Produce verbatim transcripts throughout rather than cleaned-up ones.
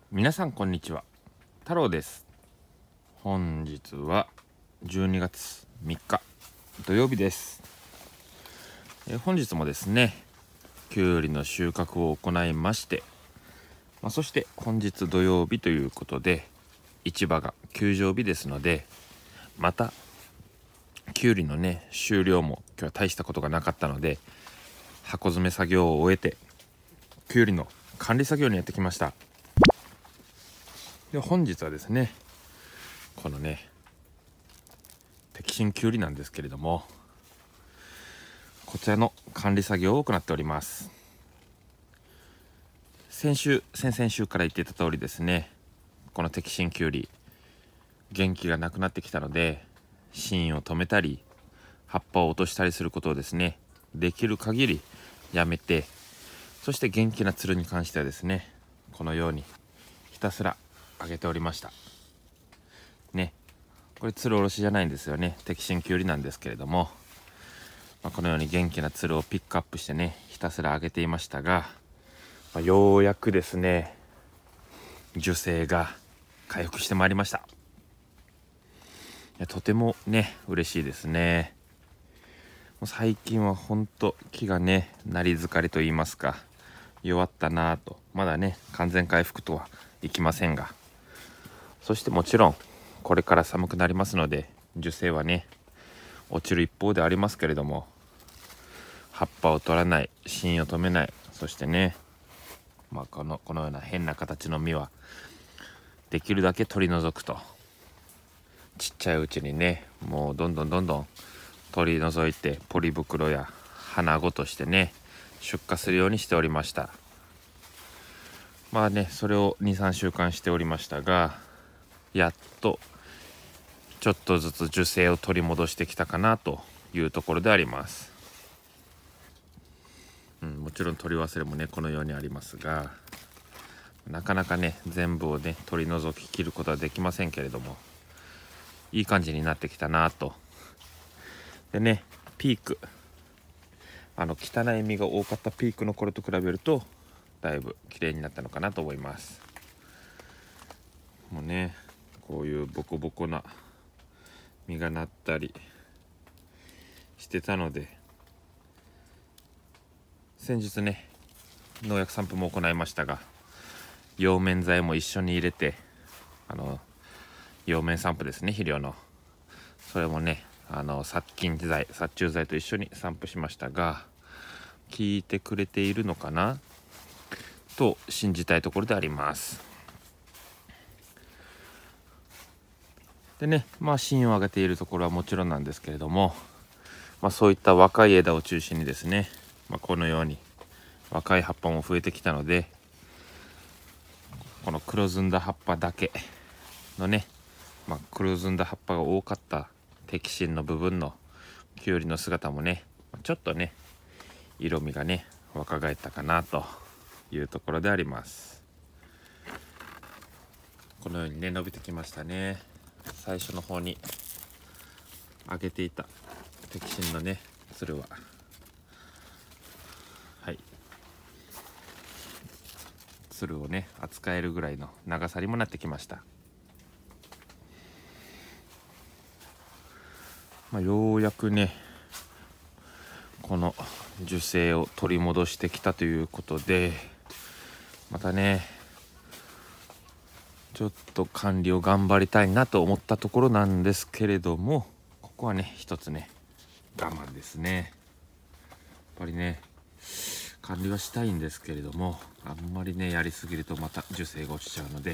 皆さんこんにちは、太郎です。本日はじゅうにがつみっか土曜日です。え本日もですねきゅうりの収穫を行いまして、まあ、そして本日土曜日ということで市場が休場日ですので、またきゅうりのね収量も今日は大したことがなかったので、箱詰め作業を終えてきゅうりの管理作業にやってきました。で本日はですねこのね摘心きゅうりなんですけれども、こちらの管理作業を行っております。先週先々週から言っていた通りですね、この摘心きゅうり元気がなくなってきたので、芯を止めたり葉っぱを落としたりすることをですねできる限りやめて、そして元気なつるに関してはですねこのようにひたすら上げておりましたね。これつるおろしじゃないんですよね、摘心きゅうりなんですけれども、まあ、このように元気なつるをピックアップしてねひたすら上げていましたが、まあ、ようやくですね樹勢が回復してまいりました。いやとてもね嬉しいですね。もう最近はほんと木がねなり疲れと言いますか弱ったなぁと、まだね完全回復とはいきませんが、そしてもちろんこれから寒くなりますので樹勢はね落ちる一方でありますけれども、葉っぱを取らない、芯を止めない、そしてね、まあ、このこのような変な形の実はできるだけ取り除くと、ちっちゃいうちにねもうどんどんどんどん取り除いてポリ袋や花ごとしてね出荷するようにしておりました。まあねそれを にさんしゅうかんしておりましたが、やっとちょっとずつ樹勢を取り戻してきたかなというところであります。うん、もちろん取り忘れもねこのようにありますが、なかなかね全部をね取り除き切ることはできませんけれども、いい感じになってきたなと。でねピーク、あの汚い実が多かったピークの頃と比べるとだいぶ綺麗になったのかなと思います。もうねこういうボコボコな実がなったりしてたので、先日ね農薬散布も行いましたが、葉面剤も一緒に入れて、あの葉面散布ですね、肥料のそれもねあの殺菌剤殺虫剤と一緒に散布しましたが、効いてくれているのかなと信じたいところであります。でねまあ芯を上げているところはもちろんなんですけれども、まあ、そういった若い枝を中心にですね、まあ、このように若い葉っぱも増えてきたので、この黒ずんだ葉っぱだけのね、まあ、黒ずんだ葉っぱが多かった摘心の部分のきゅうりの姿もねちょっとね色味がね若返ったかなというところであります。このようにね伸びてきましたね。最初の方に上げていた摘心のねつるははいつるをね扱えるぐらいの長さにもなってきました。まあ、ようやくねこの樹勢を取り戻してきたということで、またねちょっと管理を頑張りたいなと思ったところなんですけれども、ここはね一つね我慢ですね。やっぱりね管理はしたいんですけれども、あんまりねやりすぎるとまた樹勢が落ちちゃうので、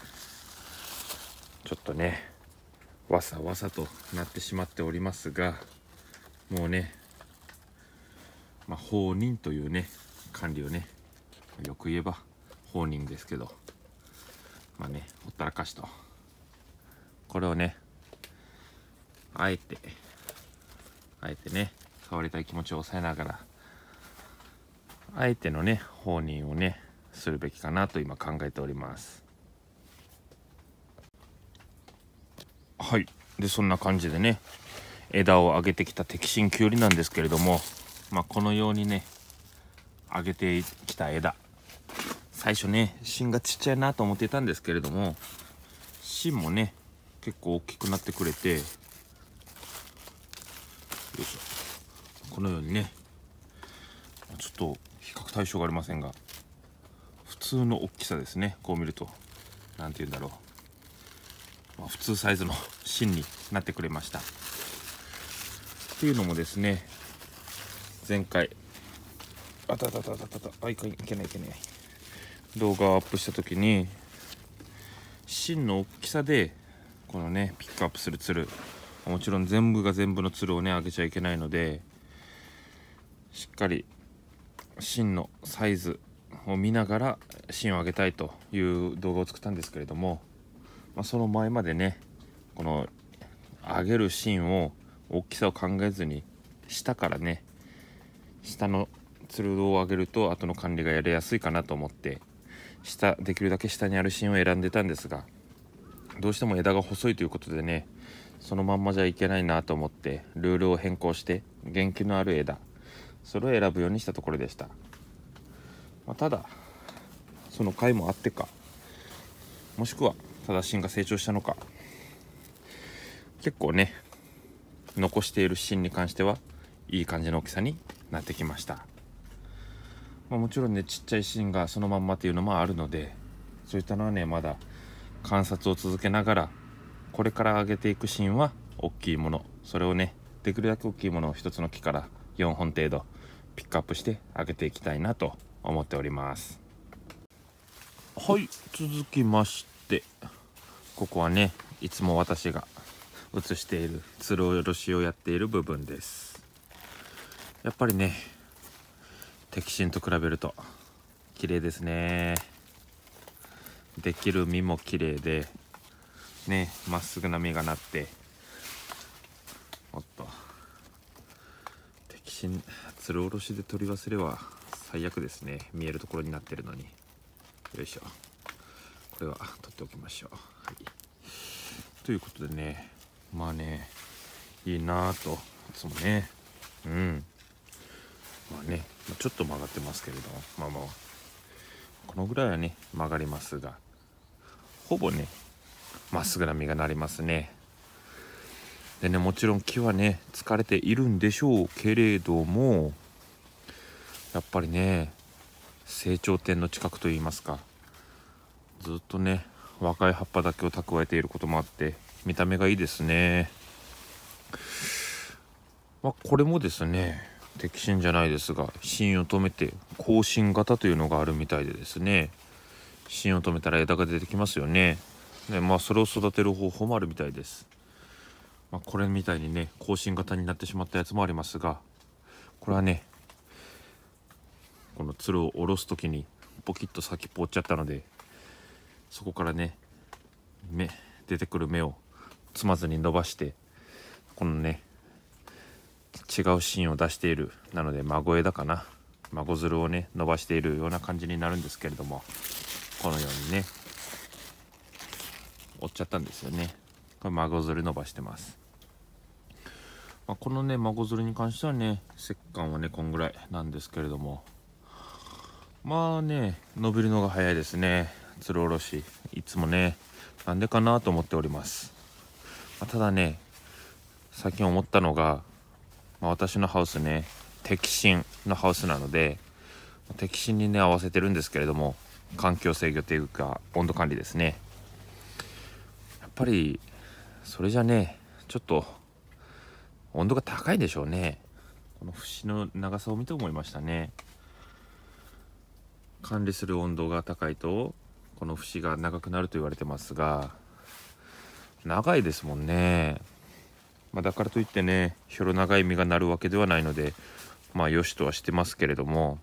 ちょっとねわさわさとなってしまっておりますが、もうねまあ放任というね管理をね、よく言えば放任ですけど、まあねほったらかしと、これをねあえてあえてね触りたい気持ちを抑えながら、あえてのね放任をねするべきかなと今考えております。はい、でそんな感じでね枝を上げてきた摘心きゅうりなんですけれども、まあ、このようにね上げてきた枝最初ね芯がちっちゃいなと思っていたんですけれども、芯もね結構大きくなってくれて、よいしょ、このようにね、ちょっと比較対象がありませんが普通の大きさですね。こう見るとなんて言うんだろう、まあ、普通サイズの芯になってくれました。っていうのもですね、前回あたたたたたたあいけないいけないいけない動画をアップした時に、芯の大きさでこのねピックアップするつる、もちろん全部が全部のつるをね上げちゃいけないので、しっかり芯のサイズを見ながら芯を上げたいという動画を作ったんですけれども、まあ、その前までねこの上げる芯を大きさを考えずに下からね下のつるを上げると後の管理がやりやすいかなと思って下できるだけ下にある芯を選んでたんですが、どうしても枝が細いということでねそのまんまじゃいけないなと思ってルールを変更して元気のある枝それを選ぶようにしたところでした。まあ、ただその回もあってか、もしくはただ芯が成長したのか、結構ね残している芯に関してはいい感じの大きさになってきました。まあ、もちろんねちっちゃい芯がそのまんまっていうのもあるので、そういったのはねまだ観察を続けながら、これから上げていく芯は大きいもの、それをねできるだけ大きいものを一つの木からよんほん程度ピックアップして上げていきたいなと思っております。はい、続きましてここはねいつも私が写しているつるおろしをやっている部分です。やっぱりね摘芯と比べると綺麗ですね。できる実も綺麗でね、まっすぐな実がなって、おっと摘芯つるおろしで取り忘れは最悪ですね。見えるところになってるのに。よいしょ、これは取っておきましょう。はい、ということでね、まあねいいなぁといつもね、うんまあねちょっと曲がってますけれども、まあまあこのぐらいはね曲がりますが、ほぼねまっすぐな実がなりますね。でね、もちろん木はね疲れているんでしょうけれども、やっぱりね成長点の近くといいますか、ずっとね若い葉っぱだけを蓄えていることもあって見た目がいいですね。まあ、これもですね摘芯じゃないですが、芯を止めて更新型というのがあるみたいでですね、芯を止めたら枝が出てきますよね。でまあそれを育てる方法もあるみたいです。まあ、これみたいにね更新型になってしまったやつもありますが、これはねこのつるを下ろす時にポキッと先っぽ折っちゃったので、そこからね芽出てくる芽をつまずに伸ばして、このね違う芯を出している、なので孫枝かな、孫づるをね伸ばしているような感じになるんですけれども、このようにね折っちゃったんですよね。これ孫づる伸ばしてます。まあ、このね孫づるに関してはね石棺はねこんぐらいなんですけれども、まあね伸びるのが早いですね。つるおろしいつもねなんでかなと思っております。まあ、ただね最近思ったのが、まあ、私のハウスね摘芯のハウスなので摘芯にね合わせてるんですけれども、環境制御というか温度管理ですね。やっぱりそれじゃねちょっと温度が高いんでしょうね。この節の長さを見て思いましたね。管理する温度が高いとこの節が長くなると言われてますが、長いですもんね。まあ、だからといってねひょろ長い実がなるわけではないので、まあよしとはしてますけれども、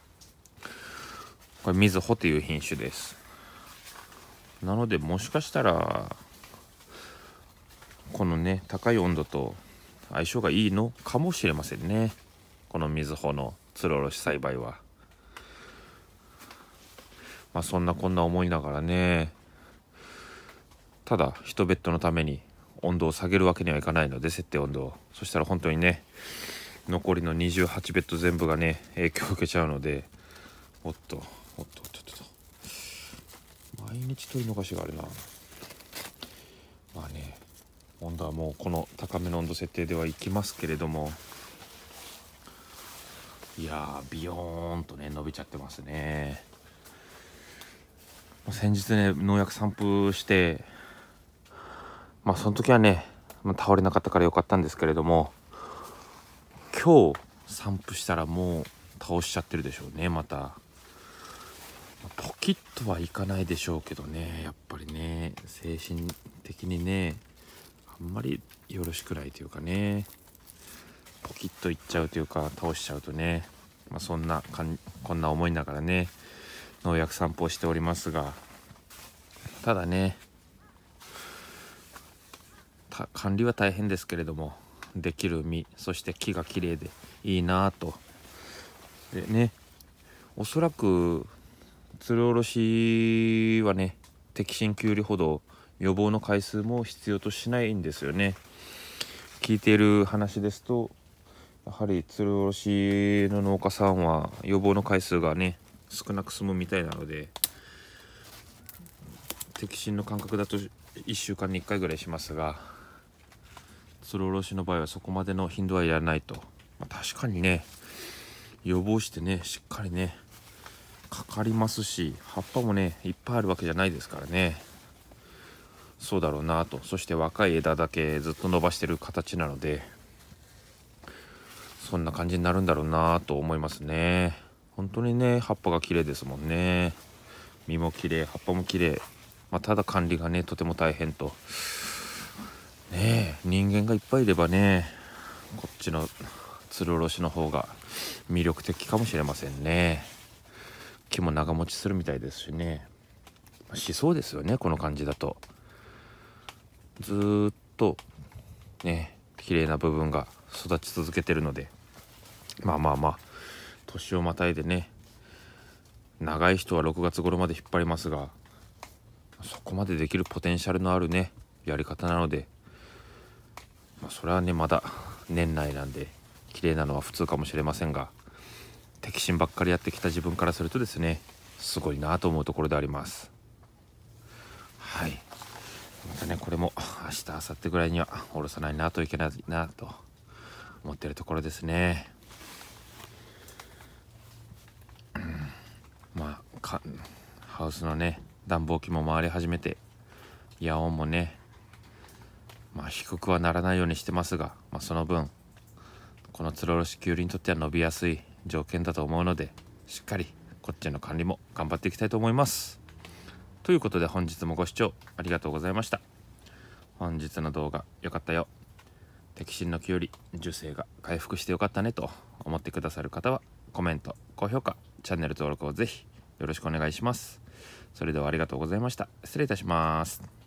これみずほという品種です。なのでもしかしたらこのね高い温度と相性がいいのかもしれませんね、このみずほのつるおろし栽培は。まあそんなこんな思いながらね、ただいちベッドのために温度を下げるわけにはいかないので、設定温度を、そしたら本当にね残りのにじゅうはちベッド全部がね影響を受けちゃうので、おっとおっとおっとおっと毎日取り逃しがあるな。まあね、温度はもうこの高めの温度設定ではいきますけれども、いやービヨーンとね伸びちゃってますね。先日ね農薬散布して、まあその時はね、まあ、倒れなかったからよかったんですけれども、今日散布したらもう倒しちゃってるでしょうね。またポキッとはいかないでしょうけどね、やっぱりね精神的にねあんまりよろしくないというかね、ポキッといっちゃうというか倒しちゃうとね、まあ、そんなかんこんな思いながらね農薬散布をしておりますが、ただね管理は大変ですけれども、できる実、そして木が綺麗でいいなぁと。でね、おそらくつるおろしはね摘心きゅうりほど予防の回数も必要としないんですよね。聞いている話ですと、やはりつるおろしの農家さんは予防の回数がね少なく済むみたいなので、摘心の間隔だといっしゅうかんにいっかいぐらいしますが、つるおろしの場合はそこまでの頻度はいらないと。まあ、確かにね予防してねしっかりねかかりますし、葉っぱもねいっぱいあるわけじゃないですからね。そうだろうなと。そして若い枝だけずっと伸ばしてる形なので、そんな感じになるんだろうなと思いますね。本当にね葉っぱが綺麗ですもんね。実も綺麗、葉っぱも綺麗、まあ、ただ管理がねとても大変と。ねえ、人間がいっぱいいればねこっちのつるおろしの方が魅力的かもしれませんね。木も長持ちするみたいですしね、しそうですよね。この感じだとずーっとね綺麗な部分が育ち続けてるので、まあまあまあ年をまたいでね、長い人はろくがつ頃まで引っ張りますが、そこまでできるポテンシャルのあるねやり方なので、まあ、それはねまだ年内なんで綺麗なのは普通かもしれませんが、摘心ばっかりやってきた自分からするとですねすごいなと思うところであります。はい、またねこれも明日明後日ぐらいには下ろさないなといけないなと思っているところですね。うん、まあかハウスのね暖房機も回り始めて、夜温もねまあ低くはならないようにしてますが、まあ、その分このつるおろしきゅうりにとっては伸びやすい条件だと思うので、しっかりこっちの管理も頑張っていきたいと思います。ということで本日もご視聴ありがとうございました。本日の動画良かったよ、摘心のきゅうり受精が回復してよかったねと思ってくださる方はコメント、高評価、チャンネル登録をぜひよろしくお願いします。それではありがとうございました。失礼いたします。